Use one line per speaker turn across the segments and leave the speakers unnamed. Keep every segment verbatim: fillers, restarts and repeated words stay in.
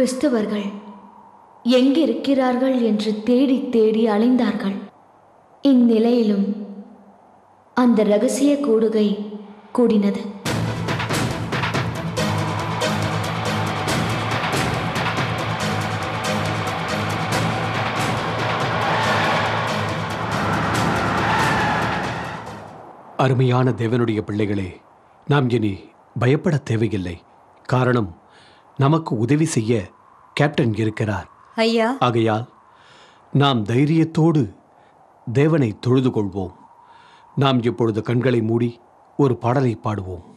கிறிஸ்தவர்கள் எங்கிருக்கிறார்கள் என்று தேடி தேடி அலைந்தார்கள். இந்நிலையிலும் அந்த இரகசிய கூடுகை கூடினது.
அருமையான தேவனுடைய பிள்ளைகளே, நாம் இனி பயப்பட தேவையில்லை. காரணம், நமக்கு உதவி செய்ய கேப்டன் இருக்கிறார்
ஐயா.
ஆகையால் நாம் தைரியத்தோடு தேவனை தொழுது கொள்வோம். நாம் இப்பொழுது கண்களை மூடி ஒரு பாடலை பாடுவோம்.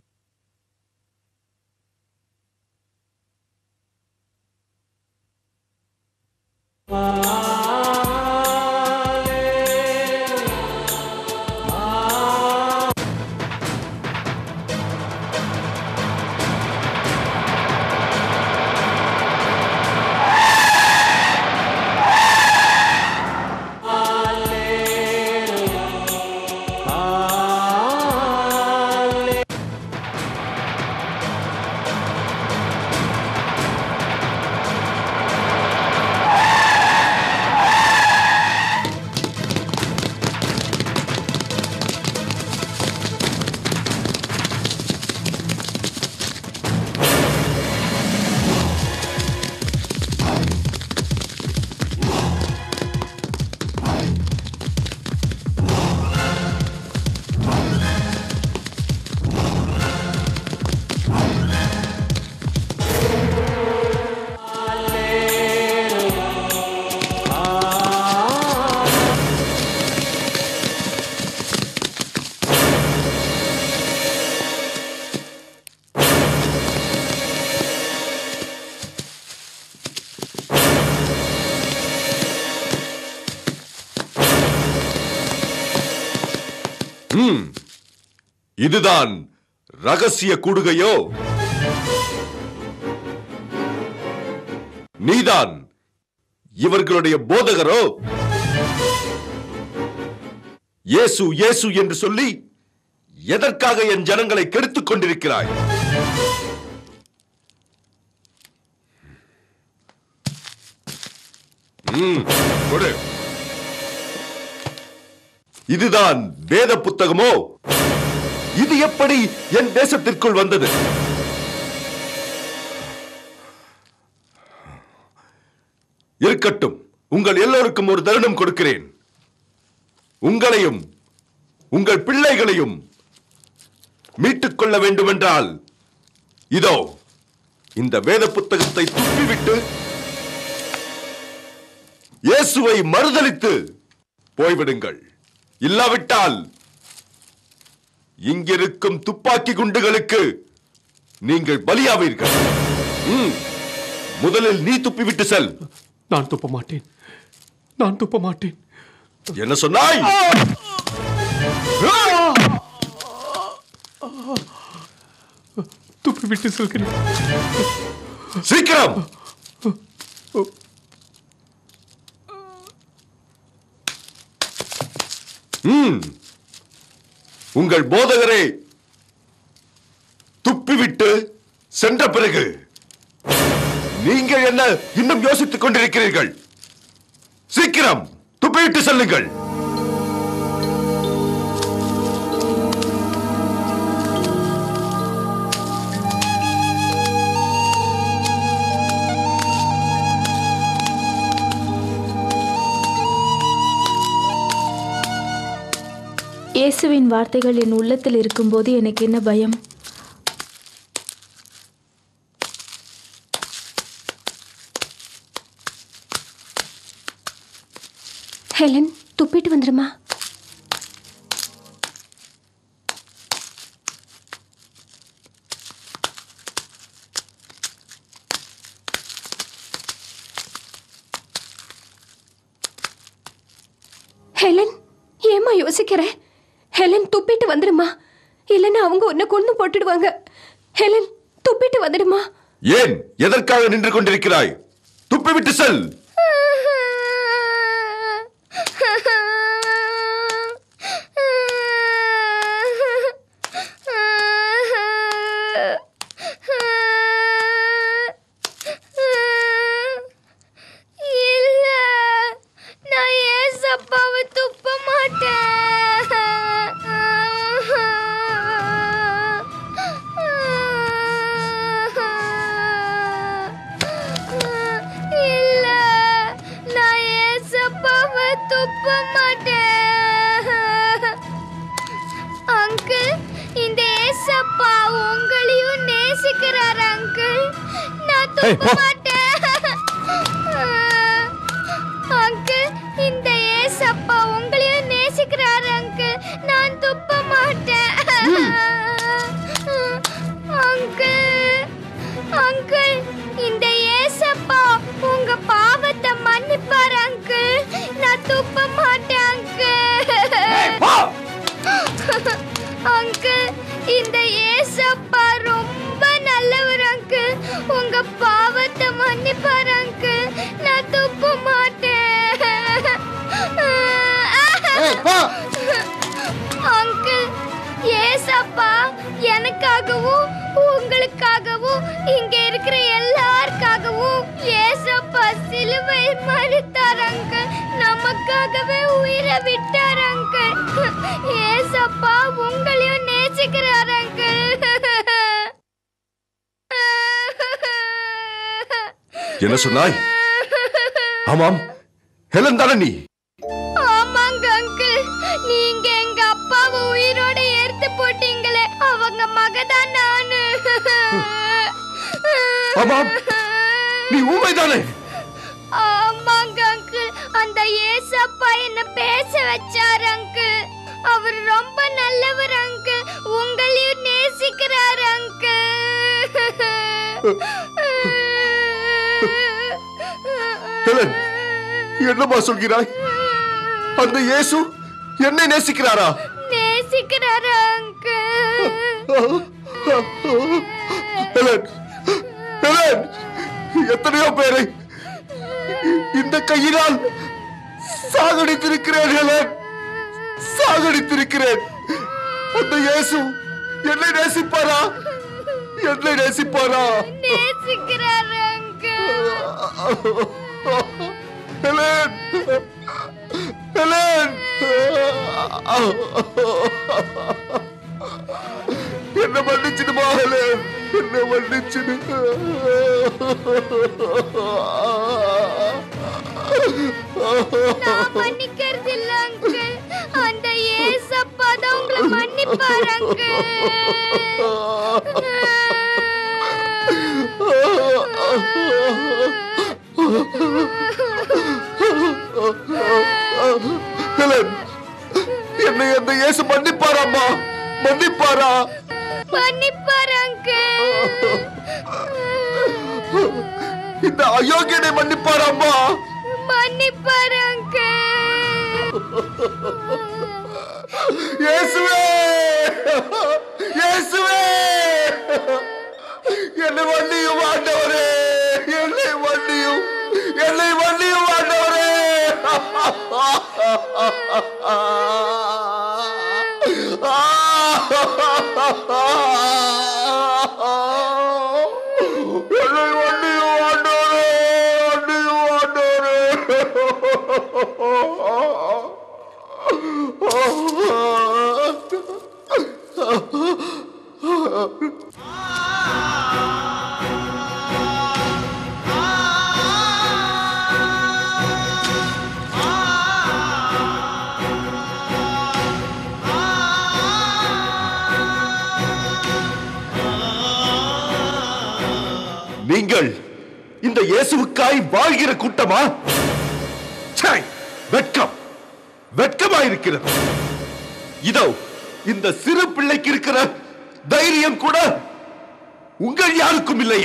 இதுதான் ரகசிய கூடுகையோ? நீதான் இவர்களுடைய போதகரோ? இயேசு இயேசு என்று சொல்லி எதற்காக என் ஜனங்களை கெடுத்துக் கொண்டிருக்கிறாய்? கொடு. இதுதான் வேத புத்தகமோ? இது எப்படி என் தேசத்திற்குள் வந்தது? இருக்கட்டும், உங்கள் எல்லோருக்கும் ஒரு தருணம் கொடுக்கிறேன். உங்களையும் உங்கள் பிள்ளைகளையும் மீட்டுக் கொள்ள வேண்டுமென்றால் இதோ இந்த வேத புத்தகத்தை துப்பிவிட்டு இயேசுவை மறுதலித்து போய்விடுங்கள். இல்லாவிட்டால் இங்கிருக்கும் துப்பாக்கி குண்டுகளுக்கு நீங்கள் பலியாவீர்கள். முதலில் நீ துப்பிவிட்டு செல்.
நான் துப்ப மாட்டேன், நான் துப்ப மாட்டேன்.
என்ன சொன்னாய்?
துப்பிவிட்டு செல்கிறேன்.
சீக்கிரம். உங்கள் போதகரை துப்பிவிட்டு சென்ற பிறகு நீங்கள் என்ன இன்னும் யோசித்துக் கொண்டிருக்கிறீர்கள்? சீக்கிரம் துப்பிவிட்டு செல்லுங்கள்.
இயேசுவின் வார்த்தைகள் என் உள்ளத்தில் இருக்கும்போது எனக்கு என்ன பயம்?
ஹெலன், துப்பிட்டு வந்துருமா? ஹெலன், ஏமா யோசிக்கிற? ஹெலன், துப்பிட்டு வந்துடுமா, இல்லைன்னா அவங்க உன்னை கொண்டு போட்டுடுவாங்க. ஹெலன், துப்பிட்டு வந்துடுமா.
ஏன், எதற்காக நின்று கொண்டிருக்கிறாய்? துப்பிவிட்டு செல்.
துப்ப மாட்டேன். அங்கிள், இந்த ஏசப்பா உங்களையும் நேசிக்கிறார் அங்கிள். நான் துப்ப மாட்டேன். அங்கிள், இந்த ஏசப்பா உங்களையும் நேசிக்கிறார் அங்கிள். நான் துப்ப மாட்டேன். அங்கிள், அங்கிள், இந்த ஏசப்பா உங்க பாவத்தை மன்னிப்பார் அங்கிள். நான் துப்ப மாட்டேன் அங்கிள். அங்கிள், இந்த ஏசப்பா ரொம்ப நல்லவர் அங்கிள். உங்க பாவத்தை மன்னிப்பார் அங்கிள். நான் துப்ப மாட்டேன். அங்கிள், ஏசப்பா எனக்காகவும் உங்களுக்காகவும் இங்க இருக்கிற எல்லாருக்காகவும் ஏசப்பா சிலுவை மறித்தார் அங்கிள். நமக்காகவே உயிரை விட்டார் அங்கிள். ஏசப்பா உங்களையும் நேசிக்கிறார் அங்கிள்.
என்ன சொன்னாய்? ஆமாம், ஹெலன் தானே நீ?
ஆமாங்க அங்கிள், நீங்க எங்க அப்பாவை உயிரோட எடுத்து போட்டீங்களே, அவங்க மகதான் நானு.
ஆமாம், நீ ஊமைதானே?
ஆமாங்க அங்கிள், அந்த ஏசப்பா என்ன பேச வச்சார் அங்கிள். அவர் ரொம்ப நல்லவர் அங்கிள். உங்களையும் நேசிக்கிறார் அங்கிள்.
ஹெலன், என்னமா சொல்கிறாய்? அந்த இயேசு என்னை நேசிக்கிறாரா?
நேசிக்கிறாரா அங்கிள்?
ஹெலன், ஹெலன், எத்தனையோ பேரை இந்த கையினால் சாகடித்திருக்கிறேன். ஹெலன், சாகடித்திருக்கிறேன். அந்த இயேசு என்னை நேசிப்பாரா? என்னை நேசிப்பாரா?
நேசிக்கிறார் அங்கிள்.
ஹெலன், ஹெலன், என்ன மன்னிச்சிடுமா ஹெலன், என்ன மன்னிச்சிடு.
நான் மன்னிக்கிறது இல்ல அங்கிள். அந்த ஏசப்பா தான் உங்களை மன்னிப்பார் அங்கிள்.
ஹெலன், என்னை அந்த இயேசு மன்னிப்பாராம்மா? மன்னிப்பாரா?
மன்னிப்பார் அங்கிள்.
இந்த அயோக்கியனை மன்னிப்பாராம்மா?
மன்னிப்பார் அங்கிள்.
இயேசுவே, இயேசுவே, என்னை மன்னியும் ஆண்டவரே, என்னை மன்னியும், என்னை மன்னியும் ஆண்டவரே. என்னை மன்னியும் ஆண்டவரே, மன்னியும் ஆண்டவரே. நீங்கள் இந்த இயேசுவுக்காய் வாழ்கிற கூட்டமா? ச்சே, வெட்கம், வெட்கமாயிருக்கிறது. இதோ இந்த சிறு பிள்ளைக்கு இருக்கிற தைரியம் கூட உங்கள் யாருக்கும் இல்லையே.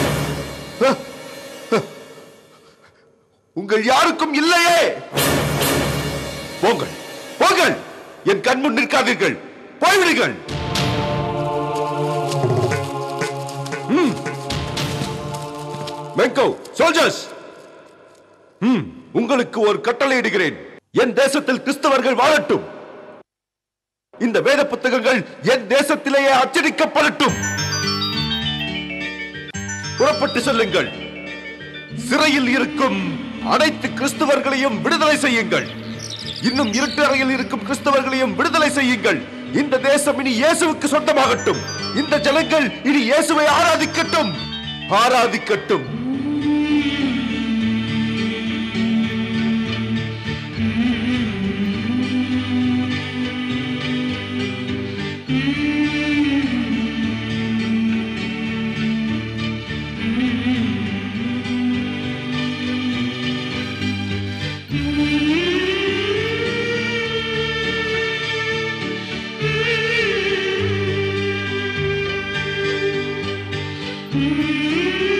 உங்கள் யாருக்கும் இல்லையே. போங்கள், போங்கள், என் கண்முன் நிற்காதீர்கள், போய்விடுங்கள். மெங்கோ, சோல்ஜர்ஸ், உங்களுக்கு ஒரு கட்டளை இடுகிறேன். என் தேசத்தில் கிறிஸ்தவர்கள் வாழட்டும். இந்த வேத புத்தகங்கள் என் தேசத்திலேயே அச்சடிக்கப்படட்டும். புறப்பட்டு செல்லுங்கள். சிறையில் இருக்கும் அனைத்து கிறிஸ்தவர்களையும் விடுதலை செய்யுங்கள். இன்னும் இருட்டு அறையில் இருக்கும் கிறிஸ்தவர்களையும் விடுதலை செய்யுங்கள். இந்த தேசம் இனி இயேசுவுக்கு சொந்தமாகட்டும். இந்த ஜனங்கள் இனி இயேசுவை ஆராதிக்கட்டும், ஆராதிக்கட்டும்.